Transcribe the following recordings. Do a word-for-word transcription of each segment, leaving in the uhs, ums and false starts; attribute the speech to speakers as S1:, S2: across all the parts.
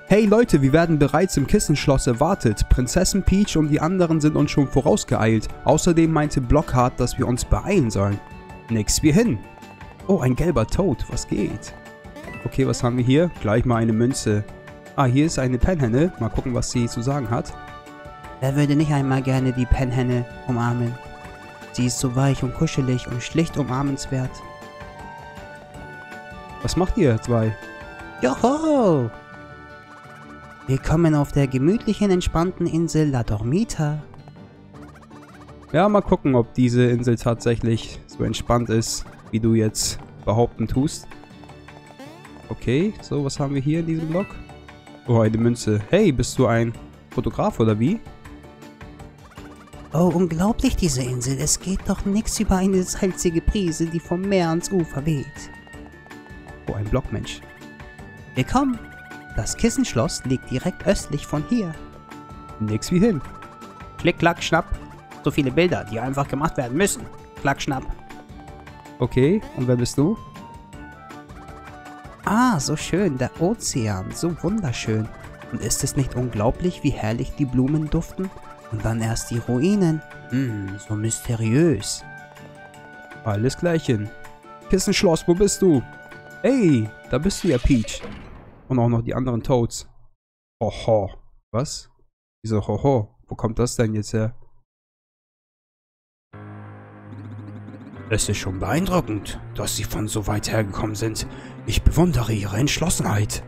S1: Hey Leute, wir werden bereits im Kissenschloss erwartet. Prinzessin Peach und die anderen sind uns schon vorausgeeilt. Außerdem meinte Blockhart, dass wir uns beeilen sollen. Nix wie hin. Oh, ein gelber Toad. Was geht? Okay, was haben wir hier? Gleich mal eine Münze. Ah, hier ist eine Pennhenne. Mal gucken, was sie zu sagen hat.
S2: Wer würde nicht einmal gerne die Pennhenne umarmen? Sie ist so weich und kuschelig und schlicht umarmenswert.
S1: Was macht ihr zwei?
S2: Joho! Willkommen auf der gemütlichen, entspannten Insel La Dormita.
S1: Ja, mal gucken, ob diese Insel tatsächlich so entspannt ist, wie du jetzt behaupten tust. Okay, so, was haben wir hier in diesem Block? Oh, eine Münze. Hey, bist du ein Fotograf oder wie?
S2: Oh, unglaublich diese Insel. Es geht doch nichts über eine salzige Brise, die vom Meer ans Ufer weht.
S1: Oh, ein Blockmensch.
S2: Willkommen. Das Kissenschloss liegt direkt östlich von hier.
S1: Nix wie hin.
S2: Klick, klack, schnapp. So viele Bilder, die einfach gemacht werden müssen. Klack, schnapp.
S1: Okay, und wer bist du?
S2: Ah, so schön, der Ozean, so wunderschön. Und ist es nicht unglaublich, wie herrlich die Blumen duften? Und dann erst die Ruinen. Hm, so mysteriös.
S1: Alles Gleichen. Kissenschloss, wo bist du? Hey, da bist du ja, Peach. Und auch noch die anderen Toads. Hoho. Was? Wieso Hoho? Wo kommt das denn jetzt her?
S2: Es ist schon beeindruckend, dass Sie von so weit hergekommen sind. Ich bewundere Ihre Entschlossenheit.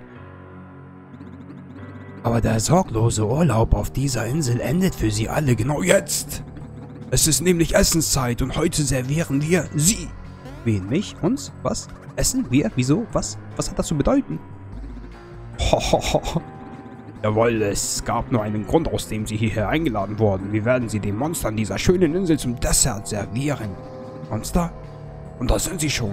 S2: Aber der sorglose Urlaub auf dieser Insel endet für Sie alle genau jetzt. Es ist nämlich Essenszeit und heute servieren wir Sie.
S1: Wen? Mich? Uns? Was? Essen? Wir? Wieso? Was? Was hat das zu bedeuten?
S3: Hohoho. Jawohl, es gab nur einen Grund, aus dem Sie hierher eingeladen wurden. Wir werden Sie den Monstern dieser schönen Insel zum Dessert servieren. Monster? Und da sind Sie schon.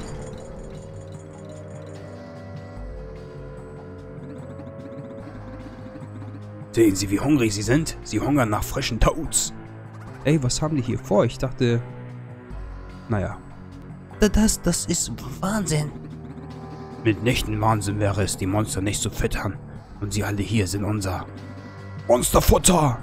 S3: Sehen Sie, wie hungrig Sie sind? Sie hungern nach frischen Toads.
S1: Ey, was haben die hier vor? Ich dachte... Naja.
S2: Das, das ist Wahnsinn.
S3: Mitnichten Wahnsinn wäre es, die Monster nicht zu füttern. Und sie alle hier sind unser Monsterfutter.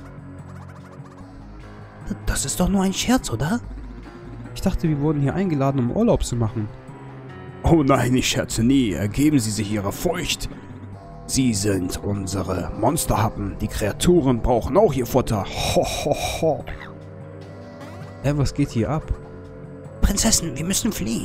S2: Das ist doch nur ein Scherz, oder?
S1: Ich dachte, wir wurden hier eingeladen, um Urlaub zu machen.
S3: Oh nein, ich scherze nie. Ergeben Sie sich Ihrer Furcht. Sie sind unsere Monsterhappen. Die Kreaturen brauchen auch ihr Futter. Ho, ho, ho.
S1: Hä, was geht hier ab?
S2: Prinzessin, wir müssen fliehen.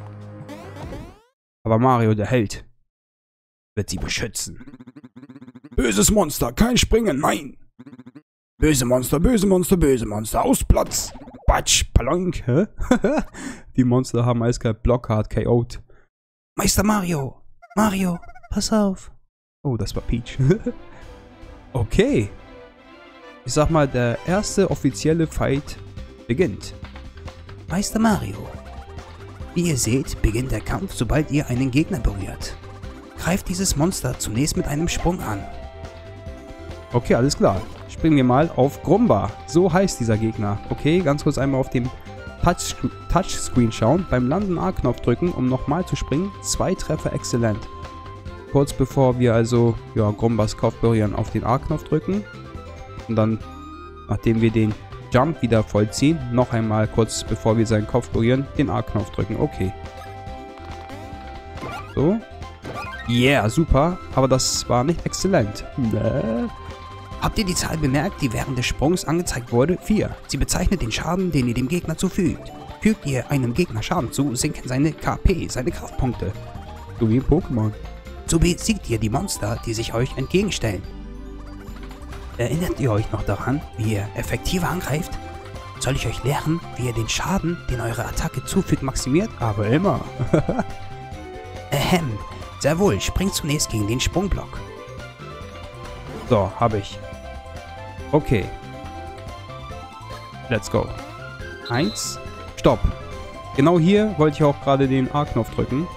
S1: Aber Mario, der Held, wird sie beschützen.
S3: Böses Monster, kein Springen, nein. Böse Monster, böse Monster, böse Monster, aus Platz. Batsch, Palonk, hä?
S1: Die Monster haben eiskalt Blockhart K O'd.
S2: Meister Mario, Mario, pass auf.
S1: Oh, das war Peach. Okay. Ich sag mal, der erste offizielle Fight beginnt.
S2: Meister Mario. Wie ihr seht, beginnt der Kampf, sobald ihr einen Gegner berührt. Greift dieses Monster zunächst mit einem Sprung an.
S1: Okay, alles klar. Springen wir mal auf Grumba. So heißt dieser Gegner. Okay, ganz kurz einmal auf dem Touch Touchscreen schauen. Beim Landen A-Knopf drücken, um nochmal zu springen. Zwei Treffer, exzellent. Kurz bevor wir also ja, Grumbas Kopf berühren, auf den A-Knopf drücken. Und dann, nachdem wir den Jump wieder vollziehen, noch einmal kurz bevor wir seinen Kopf berühren, den A-Knopf drücken. Okay. So. Yeah, super. Aber das war nicht exzellent. Nee.
S2: Habt ihr die Zahl bemerkt, die während des Sprungs angezeigt wurde? vier. Sie bezeichnet den Schaden, den ihr dem Gegner zufügt. Fügt ihr einem Gegner Schaden zu, sinken seine K P, seine Kraftpunkte.
S1: So wie Pokémon.
S2: So besiegt ihr die Monster, die sich euch entgegenstellen. Erinnert ihr euch noch daran, wie ihr effektiver angreift? Soll ich euch lehren, wie ihr den Schaden, den eure Attacke zufügt, maximiert?
S1: Aber immer.
S2: Ahem. Sehr wohl, springt zunächst gegen den Sprungblock.
S1: So, habe ich. Okay. Let's go. Eins. Stopp. Genau hier wollte ich auch gerade den A-Knopf drücken.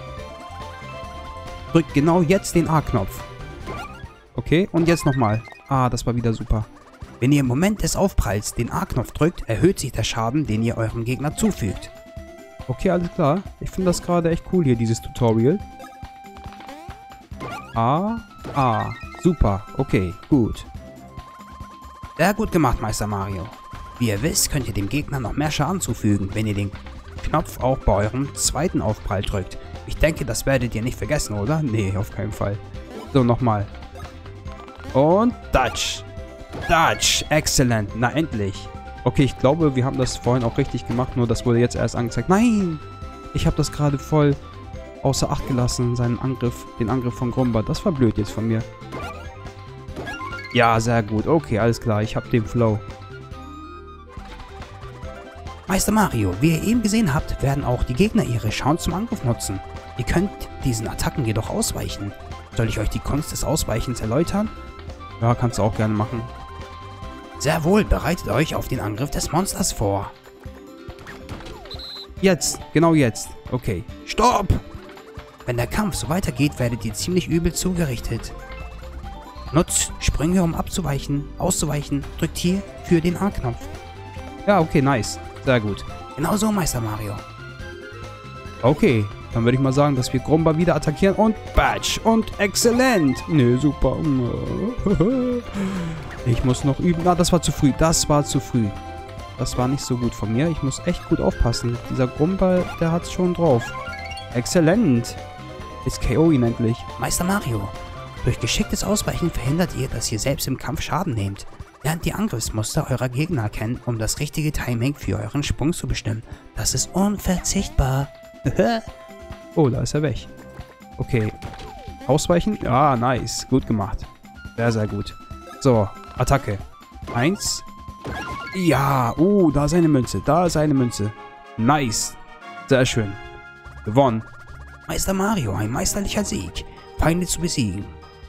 S1: Drückt genau jetzt den A-Knopf. Okay, und jetzt nochmal. Ah, das war wieder super.
S2: Wenn ihr im Moment des Aufpralls den A-Knopf drückt, erhöht sich der Schaden, den ihr eurem Gegner zufügt.
S1: Okay, alles klar. Ich finde das gerade echt cool hier, dieses Tutorial. A Ah, super. Okay, gut.
S2: Sehr gut gemacht, Meister Mario. Wie ihr wisst, könnt ihr dem Gegner noch mehr Schaden zufügen, wenn ihr den Knopf auch bei eurem zweiten Aufprall drückt. Ich denke, das werdet ihr nicht vergessen, oder?
S1: Nee, auf keinen Fall. So, nochmal. Und Dutch. Dutch. Excellent. Na, endlich. Okay, ich glaube, wir haben das vorhin auch richtig gemacht, nur das wurde jetzt erst angezeigt. Nein! Ich habe das gerade voll außer Acht gelassen, seinen Angriff, den Angriff von Grumba. Das war blöd jetzt von mir. Ja, sehr gut. Okay, alles klar. Ich habe den Flow.
S2: Meister Mario, wie ihr eben gesehen habt, werden auch die Gegner ihre Chance zum Angriff nutzen. Ihr könnt diesen Attacken jedoch ausweichen. Soll ich euch die Kunst des Ausweichens erläutern?
S1: Ja, kannst du auch gerne machen.
S2: Sehr wohl, bereitet euch auf den Angriff des Monsters vor.
S1: Jetzt, genau jetzt. Okay.
S2: Stopp! Wenn der Kampf so weitergeht, werdet ihr ziemlich übel zugerichtet. Nutzt Sprünge, um abzuweichen, auszuweichen, drückt hier für den A-Knopf.
S1: Ja, okay, nice. Sehr gut.
S2: Genau so, Meister Mario.
S1: Okay, dann würde ich mal sagen, dass wir Grumba wieder attackieren und Batsch und exzellent. Nö, super. Ich muss noch üben. Na, das war zu früh. Das war zu früh. Das war nicht so gut von mir. Ich muss echt gut aufpassen. Dieser Grumba, der hat's schon drauf. Exzellent. Jetzt K O ihn endlich.
S2: Meister Mario, durch geschicktes Ausweichen verhindert ihr, dass ihr selbst im Kampf Schaden nehmt. Lernt die Angriffsmuster eurer Gegner kennen, um das richtige Timing für euren Sprung zu bestimmen. Das ist unverzichtbar.
S1: Oh, da ist er weg. Okay. Ausweichen? Ja, nice. Gut gemacht. Sehr, sehr gut. So, Attacke. Eins. Ja, oh, da ist eine Münze. Da ist eine Münze. Nice. Sehr schön. Gewonnen.
S2: Meister Mario, ein meisterlicher Sieg. Feinde zu besiegen.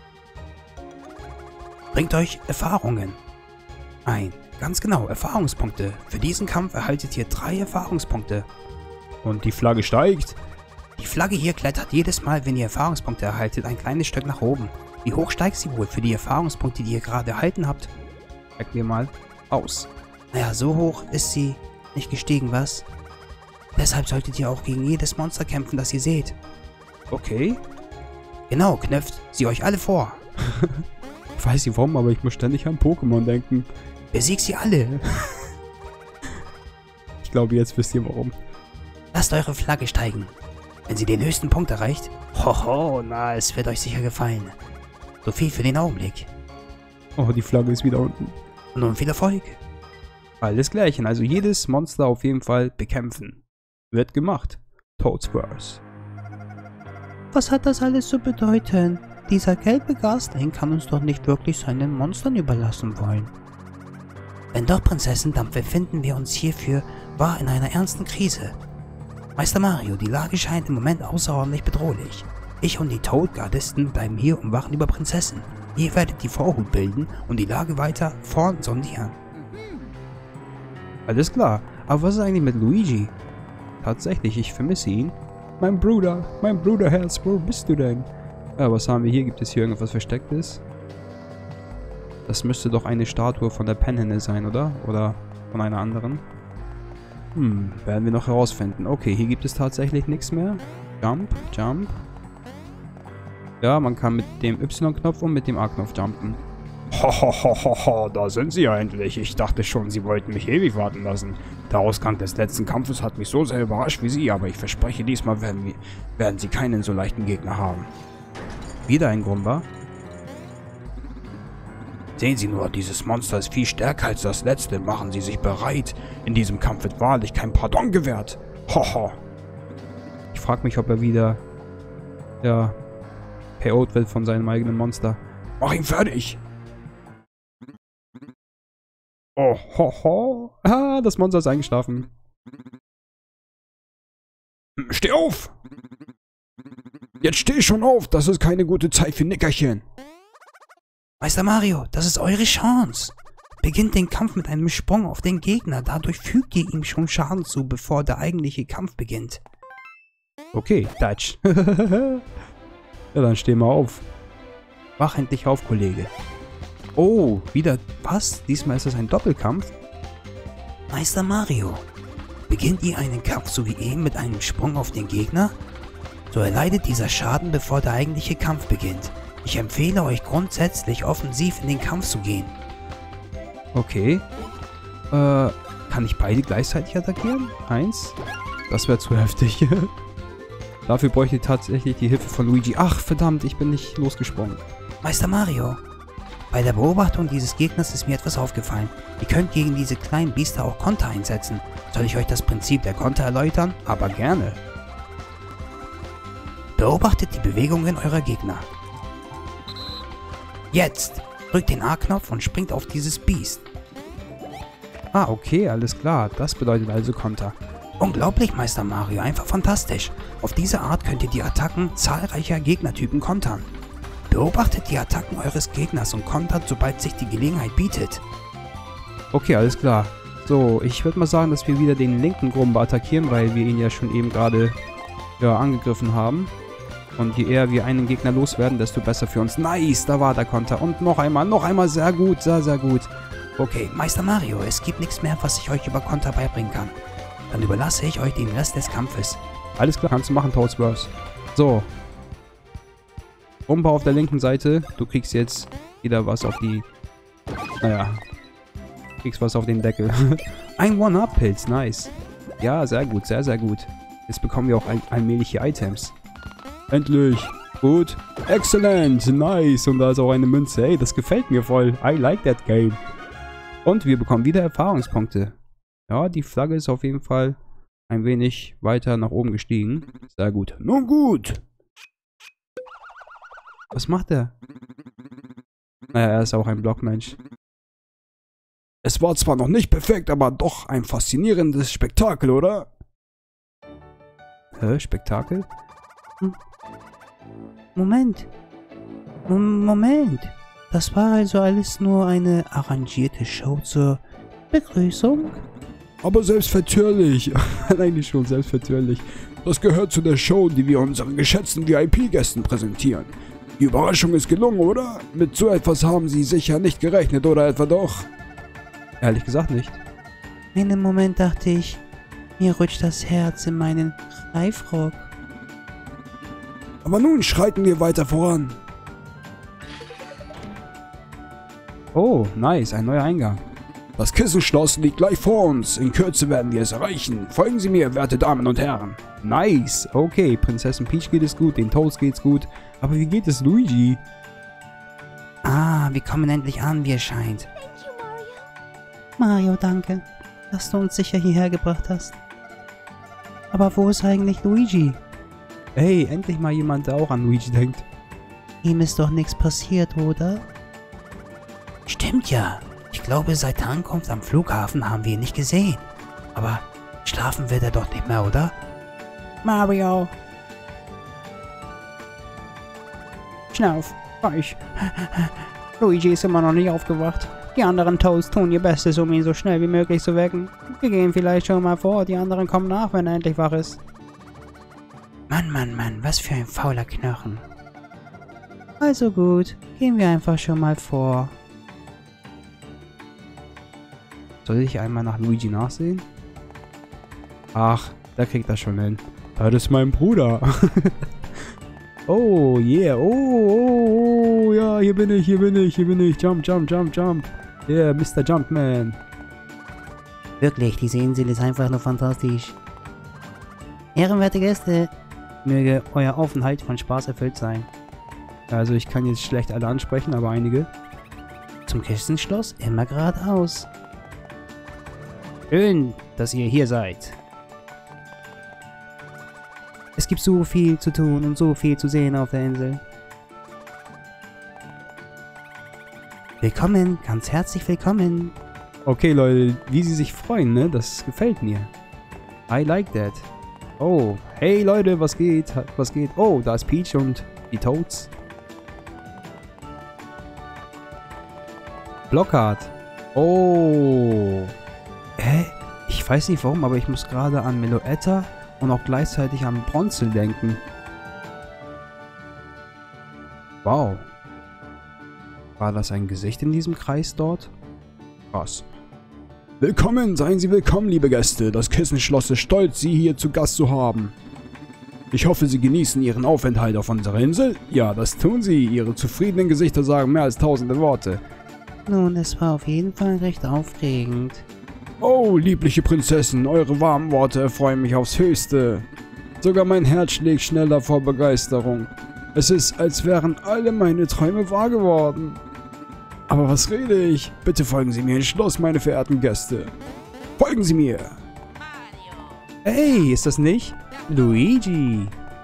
S2: Bringt euch Erfahrungen ein. Ganz genau, Erfahrungspunkte. Für diesen Kampf erhaltet ihr drei Erfahrungspunkte.
S1: Und die Flagge steigt.
S2: Die Flagge hier klettert jedes Mal, wenn ihr Erfahrungspunkte erhaltet, ein kleines Stück nach oben. Wie hoch steigt sie wohl für die Erfahrungspunkte, die ihr gerade erhalten habt?
S1: Checken wir mal aus.
S2: Naja, so hoch ist sie nicht gestiegen, was? Deshalb solltet ihr auch gegen jedes Monster kämpfen, das ihr seht.
S1: Okay.
S2: Genau, knöpft sie euch alle vor.
S1: Ich weiß nicht warum, aber ich muss ständig an Pokémon denken.
S2: Besiegt sie alle.
S1: Ich glaube, jetzt wisst ihr warum.
S2: Lasst eure Flagge steigen. Wenn sie den höchsten Punkt erreicht, hoho, na, es wird euch sicher gefallen. So viel für den Augenblick.
S1: Oh, die Flagge ist wieder unten.
S2: Und nun viel Erfolg.
S1: Alles Klärchen, also jedes Monster auf jeden Fall bekämpfen. Wird gemacht. Toadspurs.
S2: Was hat das alles zu bedeuten? Dieser gelbe Gasling kann uns doch nicht wirklich seinen Monstern überlassen wollen. Wenn doch, Prinzessin, dann befinden wir uns hierfür wahr in einer ernsten Krise. Meister Mario, die Lage scheint im Moment außerordentlich bedrohlich. Ich und die Toad-Gardisten bleiben hier und wachen über Prinzessin. Ihr werdet die Vorhut bilden und die Lage weiter vorn sondieren.
S1: Alles klar. Aber was ist eigentlich mit Luigi? Tatsächlich, ich vermisse ihn. Mein Bruder, mein Bruderherz, wo bist du denn? Ja, was haben wir hier? Gibt es hier irgendwas Verstecktes? Das müsste doch eine Statue von der Penhenne sein, oder? Oder von einer anderen? Hm, werden wir noch herausfinden. Okay, hier gibt es tatsächlich nichts mehr. Jump, Jump. Ja, man kann mit dem Y-Knopf und mit dem A-Knopf jumpen.
S3: Hohohoho, da sind sie ja endlich. Ich dachte schon, sie wollten mich ewig warten lassen. Der Ausgang des letzten Kampfes hat mich so sehr überrascht wie sie, aber ich verspreche, diesmal werden, wir, werden sie keinen so leichten Gegner haben.
S1: Wieder ein Grumba.
S3: Sehen Sie nur, dieses Monster ist viel stärker als das letzte. Machen Sie sich bereit. In diesem Kampf wird wahrlich kein Pardon gewährt. Hoho.
S1: Ich frage mich, ob er wieder, ja, K O'd wird von seinem eigenen Monster.
S3: Mach ihn fertig.
S1: Oh, ho, ho. Ah, das Monster ist eingeschlafen.
S3: Steh auf! Jetzt steh schon auf, das ist keine gute Zeit für Nickerchen.
S2: Meister Mario, das ist eure Chance. Beginnt den Kampf mit einem Sprung auf den Gegner, dadurch fügt ihr ihm schon Schaden zu, bevor der eigentliche Kampf beginnt.
S1: Okay, Dutch. Ja, dann steh mal auf. Wach endlich auf, Kollege. Oh, wieder was? Diesmal ist es ein Doppelkampf?
S2: Meister Mario, beginnt ihr einen Kampf so wie eben mit einem Sprung auf den Gegner? So erleidet dieser Schaden, bevor der eigentliche Kampf beginnt. Ich empfehle euch grundsätzlich offensiv in den Kampf zu gehen.
S1: Okay. Äh, kann ich beide gleichzeitig attackieren? Eins? Das wäre zu heftig. Dafür bräuchte ich tatsächlich die Hilfe von Luigi. Ach, verdammt, ich bin nicht losgesprungen.
S2: Meister Mario, bei der Beobachtung dieses Gegners ist mir etwas aufgefallen. Ihr könnt gegen diese kleinen Biester auch Konter einsetzen. Soll ich euch das Prinzip der Konter erläutern?
S1: Aber gerne.
S2: Beobachtet die Bewegungen eurer Gegner. Jetzt drückt den A-Knopf und springt auf dieses Biest.
S1: Ah, okay, alles klar. Das bedeutet also Konter.
S2: Unglaublich, Meister Mario, einfach fantastisch. Auf diese Art könnt ihr die Attacken zahlreicher Gegnertypen kontern. Beobachtet die Attacken eures Gegners und kontert, sobald sich die Gelegenheit bietet.
S1: Okay, alles klar. So, ich würde mal sagen, dass wir wieder den linken Grumba attackieren, weil wir ihn ja schon eben gerade ja, angegriffen haben. Und je eher wir einen Gegner loswerden, desto besser für uns. Nice, da war der Konter. Und noch einmal, noch einmal, sehr gut, sehr, sehr gut.
S2: Okay, Meister Mario, es gibt nichts mehr, was ich euch über Konter beibringen kann. Dann überlasse ich euch den Rest des Kampfes.
S1: Alles klar, kannst du machen, Toadsburst. So. Grumba auf der linken Seite. Du kriegst jetzt wieder was auf die... Naja. Kriegst was auf den Deckel. Ein One-Up-Pilz, nice. Ja, sehr gut, sehr, sehr gut. Jetzt bekommen wir auch all allmählich hier Items. Endlich. Gut. Excellent. Nice. Und da ist auch eine Münze. Hey, das gefällt mir voll. I like that game. Und wir bekommen wieder Erfahrungspunkte. Ja, die Flagge ist auf jeden Fall ein wenig weiter nach oben gestiegen. Sehr gut. Nun gut. Was macht er? Naja, er ist auch ein Blockmensch. Es war zwar noch nicht perfekt, aber doch ein faszinierendes Spektakel, oder? Hä? Spektakel?
S2: Hm. Moment. M Moment. Das war also alles nur eine arrangierte Show zur Begrüßung?
S3: Aber selbstverständlich. Eigentlich schon selbstverständlich. Das gehört zu der Show, die wir unseren geschätzten V I P-Gästen präsentieren. Die Überraschung ist gelungen, oder? Mit so etwas haben Sie sicher nicht gerechnet, oder etwa doch?
S1: Ehrlich gesagt nicht.
S2: Einen Moment dachte ich, mir rutscht das Herz in meinen Reifrock.
S3: Aber nun schreiten wir weiter voran.
S1: Oh, nice, ein neuer Eingang.
S3: Das Kissenschloss liegt gleich vor uns. In Kürze werden wir es erreichen. Folgen Sie mir, werte Damen und Herren.
S1: Nice, okay, Prinzessin Peach geht es gut, den Toads geht's gut. Aber wie geht es Luigi?
S2: Ah, wir kommen endlich an, wie es scheint. Mario, danke, dass du uns sicher hierher gebracht hast. Aber wo ist eigentlich Luigi?
S1: Hey, endlich mal jemand, der auch an Luigi denkt.
S2: Ihm ist doch nichts passiert, oder? Stimmt ja. Ich glaube, seit der Ankunft am Flughafen haben wir ihn nicht gesehen. Aber schlafen wird er doch nicht mehr, oder? Mario! Schnauf, ruhig. Luigi ist immer noch nicht aufgewacht. Die anderen Toads tun ihr Bestes, um ihn so schnell wie möglich zu wecken. Wir gehen vielleicht schon mal vor, die anderen kommen nach, wenn er endlich wach ist. Mann, Mann, Mann, was für ein fauler Knochen. Also gut, gehen wir einfach schon mal vor.
S1: Soll ich einmal nach Luigi nachsehen? Ach, da kriegt das schon hin. Das ist mein Bruder. Oh, yeah. Oh, oh, oh, ja, hier bin ich, hier bin ich, hier bin ich. Jump, jump, jump, jump. Yeah, Mister Jumpman.
S2: Wirklich, diese Insel ist einfach nur fantastisch. Ehrenwerte Gäste, möge euer Aufenthalt von Spaß erfüllt sein.
S1: Also ich kann jetzt schlecht alle ansprechen, aber einige.
S2: Zum Kissenschloss immer geradeaus. Schön, dass ihr hier seid. Es gibt so viel zu tun und so viel zu sehen auf der Insel. Willkommen, ganz herzlich willkommen.
S1: Okay, Leute, wie sie sich freuen, ne? Das gefällt mir. I like that. Oh, hey Leute, was geht? Was geht? Oh, da ist Peach und die Toads. Blockhard. Oh. Hä? Ich weiß nicht warum, aber ich muss gerade an Meloetta und auch gleichzeitig an Bronzel denken. Wow. War das ein Gesicht in diesem Kreis dort? Krass.
S3: Willkommen, seien Sie willkommen, liebe Gäste. Das Kissenschloss ist stolz, Sie hier zu Gast zu haben. Ich hoffe, Sie genießen Ihren Aufenthalt auf unserer Insel. Ja, das tun Sie. Ihre zufriedenen Gesichter sagen mehr als tausende Worte.
S2: Nun, es war auf jeden Fall recht aufregend.
S3: Oh, liebliche Prinzessin, eure warmen Worte erfreuen mich aufs Höchste. Sogar mein Herz schlägt schneller vor Begeisterung. Es ist, als wären alle meine Träume wahr geworden. Aber was rede ich? Bitte folgen Sie mir ins Schloss, meine verehrten Gäste. Folgen Sie mir!
S1: Hey, ist das nicht Luigi?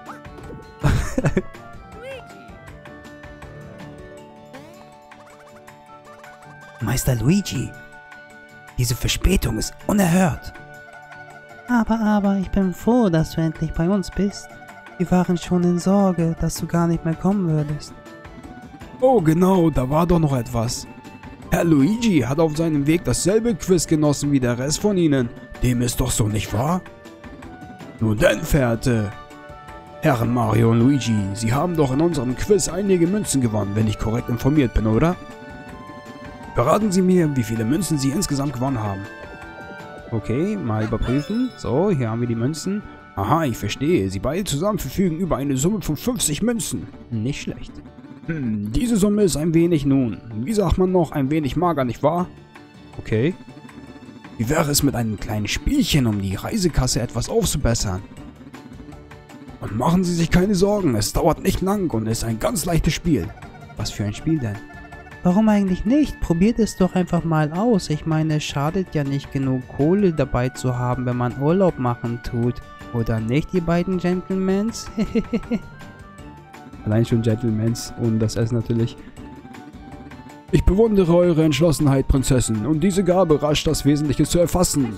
S2: Meister Luigi, diese Verspätung ist unerhört. Aber, aber, ich bin froh, dass du endlich bei uns bist. Wir waren schon in Sorge, dass du gar nicht mehr kommen würdest.
S3: Oh genau, da war doch noch etwas. Herr Luigi hat auf seinem Weg dasselbe Quiz genossen wie der Rest von Ihnen. Dem ist doch so, nicht wahr? Nun denn, verehrte Herren Mario und Luigi, Sie haben doch in unserem Quiz einige Münzen gewonnen, wenn ich korrekt informiert bin, oder? Verraten Sie mir, wie viele Münzen Sie insgesamt gewonnen haben.
S1: Okay, mal überprüfen. So, hier haben wir die Münzen.
S3: Aha, ich verstehe. Sie beide zusammen verfügen über eine Summe von fünfzig Münzen.
S1: Nicht schlecht.
S3: Hm, diese Summe ist ein wenig nun, wie sagt man noch, ein wenig mager, nicht wahr?
S1: Okay.
S3: Wie wäre es mit einem kleinen Spielchen, um die Reisekasse etwas aufzubessern? Und machen Sie sich keine Sorgen, es dauert nicht lang und ist ein ganz leichtes Spiel.
S1: Was für ein Spiel denn?
S2: Warum eigentlich nicht? Probiert es doch einfach mal aus. Ich meine, es schadet ja nicht genug Kohle dabei zu haben, wenn man Urlaub machen tut. Oder nicht, ihr beiden Gentlemans?
S1: Allein schon Gentlemans und das Essen natürlich.
S3: Ich bewundere eure Entschlossenheit, Prinzessin, und diese Gabe, rasch das Wesentliche zu erfassen.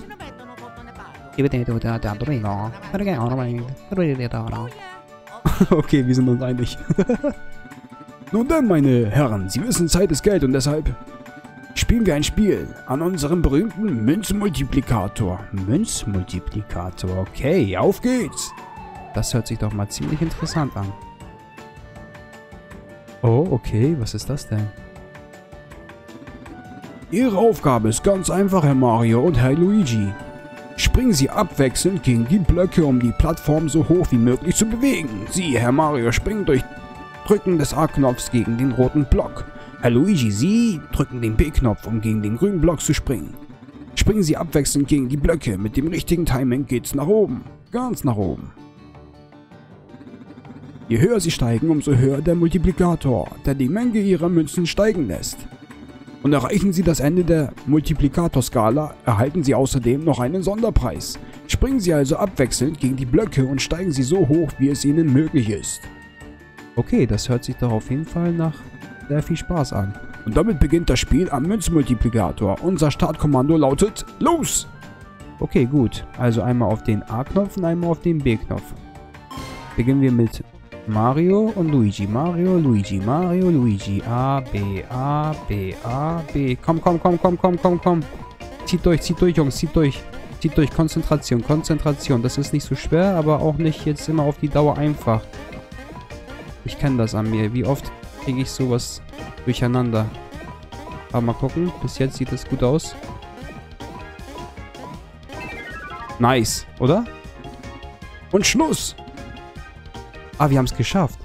S1: Okay, wir sind uns einig.
S3: Nun dann, meine Herren, Sie wissen, Zeit ist Geld und deshalb spielen wir ein Spiel an unserem berühmten Münzmultiplikator.
S1: Münzmultiplikator, okay, auf geht's. Das hört sich doch mal ziemlich interessant an. Oh, okay, was ist das denn?
S3: Ihre Aufgabe ist ganz einfach, Herr Mario und Herr Luigi. Springen Sie abwechselnd gegen die Blöcke, um die Plattform so hoch wie möglich zu bewegen. Sie, Herr Mario, springen durch Drücken des A-Knopfs gegen den roten Block. Herr Luigi, Sie drücken den B-Knopf, um gegen den grünen Block zu springen. Springen Sie abwechselnd gegen die Blöcke. Mit dem richtigen Timing geht's nach oben. Ganz nach oben. Je höher Sie steigen, umso höher der Multiplikator, der die Menge Ihrer Münzen steigen lässt. Und erreichen Sie das Ende der Multiplikatorskala, erhalten Sie außerdem noch einen Sonderpreis. Springen Sie also abwechselnd gegen die Blöcke und steigen Sie so hoch, wie es Ihnen möglich ist.
S1: Okay, das hört sich doch auf jeden Fall nach sehr viel Spaß an.
S3: Und damit beginnt das Spiel am Münzmultiplikator. Unser Startkommando lautet LOS!
S1: Okay, gut. Also einmal auf den A-Knopf und einmal auf den B-Knopf. Beginnen wir mit Mario und Luigi. Mario, Luigi, Mario, Luigi. A, B, A, B, A, B. Komm, komm, komm, komm, komm, komm, komm. Zieht durch, zieht durch, Jungs, zieht durch. Zieht durch. Konzentration, Konzentration. Das ist nicht so schwer, aber auch nicht jetzt immer auf die Dauer einfach. Ich kenne das an mir. Wie oft kriege ich sowas durcheinander? Aber mal gucken. Bis jetzt sieht das gut aus. Nice, oder?
S3: Und Schluss!
S1: Ah, wir haben es geschafft.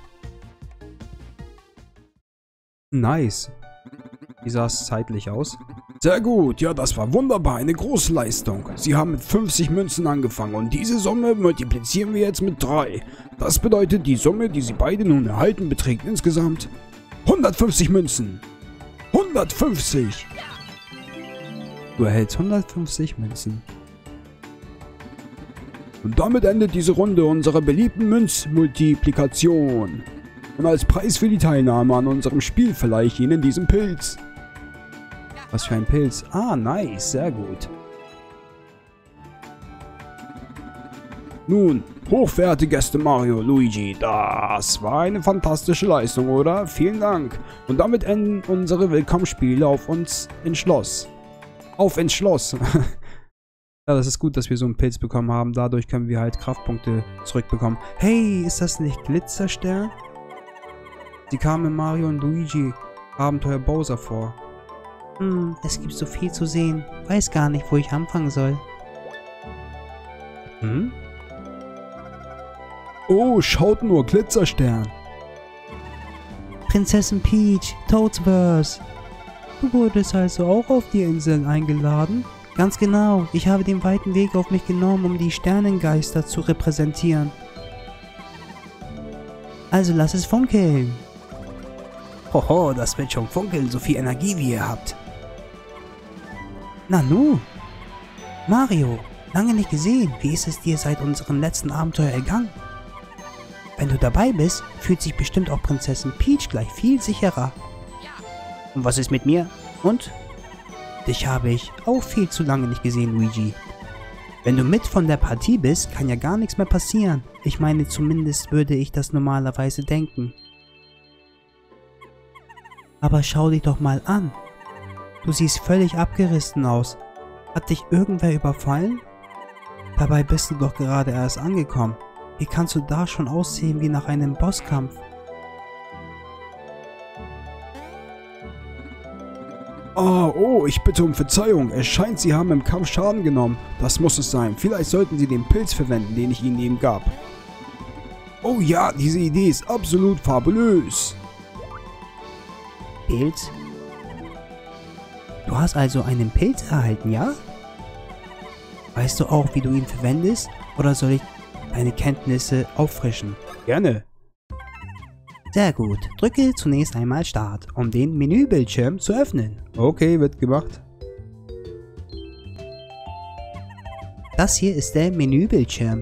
S1: Nice. Wie sah es zeitlich aus?
S3: Sehr gut, ja, das war wunderbar, eine große Leistung. Sie haben mit fünfzig Münzen angefangen und diese Summe multiplizieren wir jetzt mit drei. Das bedeutet, die Summe, die Sie beide nun erhalten, beträgt insgesamt hundertfünfzig Münzen. hundertfünfzig!
S1: Du erhältst hundertfünfzig Münzen.
S3: Und damit endet diese Runde unserer beliebten Münzmultiplikation. Und als Preis für die Teilnahme an unserem Spiel verleihe ich Ihnen diesen Pilz.
S1: Was für ein Pilz. Ah, nice. Sehr gut.
S3: Nun, hochverehrte Gäste Mario, Luigi, das war eine fantastische Leistung, oder? Vielen Dank. Und damit enden unsere Willkommensspiele auf uns ins Schloss. Auf ins Schloss.
S1: Ja, das ist gut, dass wir so einen Pilz bekommen haben. Dadurch können wir halt Kraftpunkte zurückbekommen. Hey, ist das nicht Glitzerstern? Sie kamen in Mario und Luigi Abenteuer Bowser vor.
S2: Hm, es gibt so viel zu sehen. Weiß gar nicht, wo ich anfangen soll.
S1: Hm? Oh, schaut nur, Glitzerstern.
S2: Prinzessin Peach, Toadsverse. Du wurdest also auch auf die Inseln eingeladen? Ganz genau, ich habe den weiten Weg auf mich genommen, um die Sternengeister zu repräsentieren. Also lass es funkeln. Hoho, das wird schon funkeln, so viel Energie wie ihr habt. Nanu. Mario, lange nicht gesehen. Wie ist es dir seit unserem letzten Abenteuer ergangen? Wenn du dabei bist, fühlt sich bestimmt auch Prinzessin Peach gleich viel sicherer. Und was ist mit mir? Und? Dich habe ich auch viel zu lange nicht gesehen, Luigi. Wenn du mit von der Partie bist, kann ja gar nichts mehr passieren. Ich meine, zumindest würde ich das normalerweise denken. Aber schau dich doch mal an. Du siehst völlig abgerissen aus. Hat dich irgendwer überfallen? Dabei bist du doch gerade erst angekommen. Wie kannst du da schon aussehen wie nach einem Bosskampf?
S1: Oh, oh, ich bitte um Verzeihung. Es scheint, Sie haben im Kampf Schaden genommen. Das muss es sein. Vielleicht sollten Sie den Pilz verwenden, den ich Ihnen eben gab. Oh ja, diese Idee ist absolut fabulös.
S2: Pilz? Du hast also einen Pilz erhalten, ja? Weißt du auch, wie du ihn verwendest? Oder soll ich deine Kenntnisse auffrischen?
S1: Gerne.
S2: Sehr gut. Drücke zunächst einmal Start, um den Menübildschirm zu öffnen.
S1: Okay, wird gemacht.
S2: Das hier ist der Menübildschirm.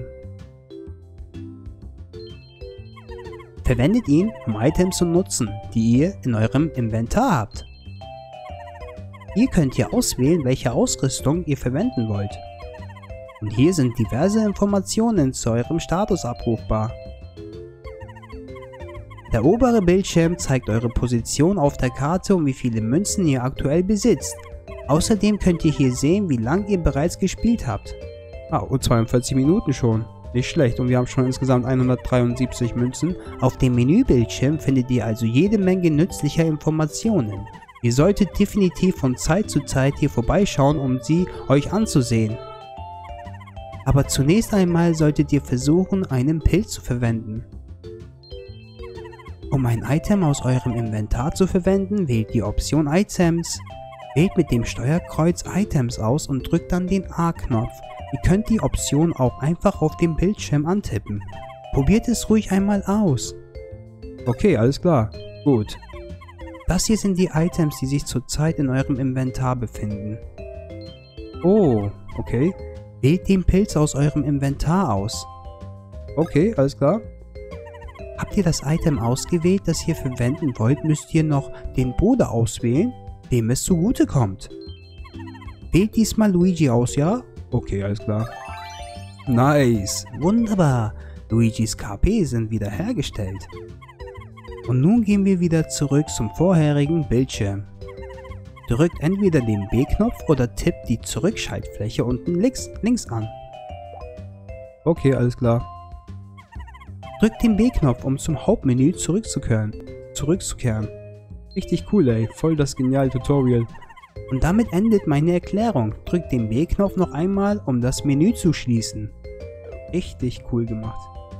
S2: Verwendet ihn, um Items zu nutzen, die ihr in eurem Inventar habt. Hier könnt ihr auswählen, welche Ausrüstung ihr verwenden wollt. Und hier sind diverse Informationen zu eurem Status abrufbar. Der obere Bildschirm zeigt eure Position auf der Karte und wie viele Münzen ihr aktuell besitzt. Außerdem könnt ihr hier sehen, wie lange ihr bereits gespielt habt.
S1: Ah, und zweiundvierzig Minuten schon. Nicht schlecht, und wir haben schon insgesamt hundertdreiundsiebzig Münzen.
S2: Auf dem Menübildschirm findet ihr also jede Menge nützlicher Informationen. Ihr solltet definitiv von Zeit zu Zeit hier vorbeischauen, um sie euch anzusehen. Aber zunächst einmal solltet ihr versuchen, einen Pilz zu verwenden. Um ein Item aus eurem Inventar zu verwenden, wählt die Option Items. Wählt mit dem Steuerkreuz Items aus und drückt dann den A-Knopf. Ihr könnt die Option auch einfach auf dem Bildschirm antippen. Probiert es ruhig einmal aus.
S1: Okay, alles klar. Gut.
S2: Das hier sind die Items, die sich zurzeit in eurem Inventar befinden.
S1: Oh, okay.
S2: Wählt den Pilz aus eurem Inventar aus.
S1: Okay, alles klar.
S2: Habt ihr das Item ausgewählt, das ihr verwenden wollt, müsst ihr noch den Bruder auswählen, dem es zugutekommt. Wählt diesmal Luigi aus, ja?
S1: Okay, alles klar. Nice.
S2: Wunderbar. Luigis K P sind wiederhergestellt. Und nun gehen wir wieder zurück zum vorherigen Bildschirm. Drückt entweder den B-Knopf oder tippt die Zurückschaltfläche unten links, links an.
S1: Okay, alles klar.
S2: Drückt den B-Knopf, um zum Hauptmenü zurückzukehren. Zurückzukehren.
S1: Richtig cool, ey. Voll das geniale Tutorial.
S2: Und damit endet meine Erklärung. Drückt den B-Knopf noch einmal, um das Menü zu schließen.
S1: Richtig cool gemacht.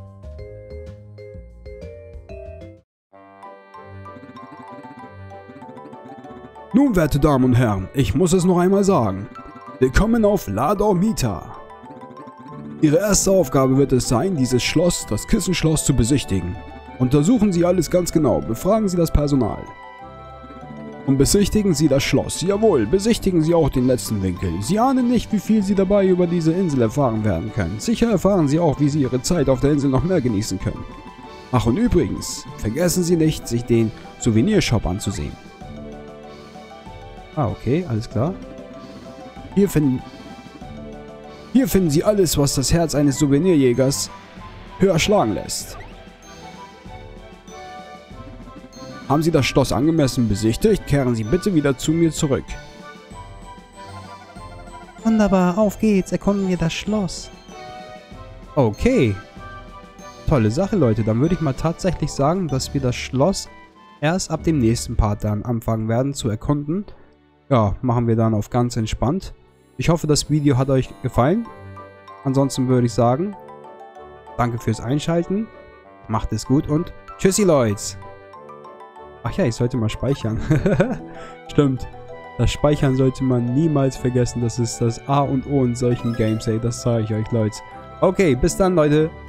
S1: Nun, werte Damen und Herren, ich muss es noch einmal sagen. Willkommen auf La Dormita. Ihre erste Aufgabe wird es sein, dieses Schloss, das Kissenschloss, zu besichtigen. Untersuchen Sie alles ganz genau, befragen Sie das Personal. Und besichtigen Sie das Schloss. Jawohl, besichtigen Sie auch den letzten Winkel. Sie ahnen nicht, wie viel Sie dabei über diese Insel erfahren werden können. Sicher erfahren Sie auch, wie Sie Ihre Zeit auf der Insel noch mehr genießen können. Ach, und übrigens, vergessen Sie nicht, sich den Souvenirshop anzusehen. Ah, okay, alles klar. Hier finden, hier finden Sie alles, was das Herz eines Souvenirjägers höher schlagen lässt. Haben Sie das Schloss angemessen besichtigt, kehren Sie bitte wieder zu mir zurück.
S2: Wunderbar, auf geht's, erkunden wir das Schloss.
S1: Okay. Tolle Sache, Leute. Dann würde ich mal tatsächlich sagen, dass wir das Schloss erst ab dem nächsten Part dann anfangen werden zu erkunden. Ja, machen wir dann auf ganz entspannt. Ich hoffe, das Video hat euch gefallen. Ansonsten würde ich sagen, Danke fürs Einschalten. Macht es gut und tschüssi, Leute. Ach ja, ich sollte mal speichern. Stimmt. Das Speichern sollte man niemals vergessen. Das ist das A und O in solchen Games, ey. Das sage ich euch, Leute. Okay, bis dann, Leute.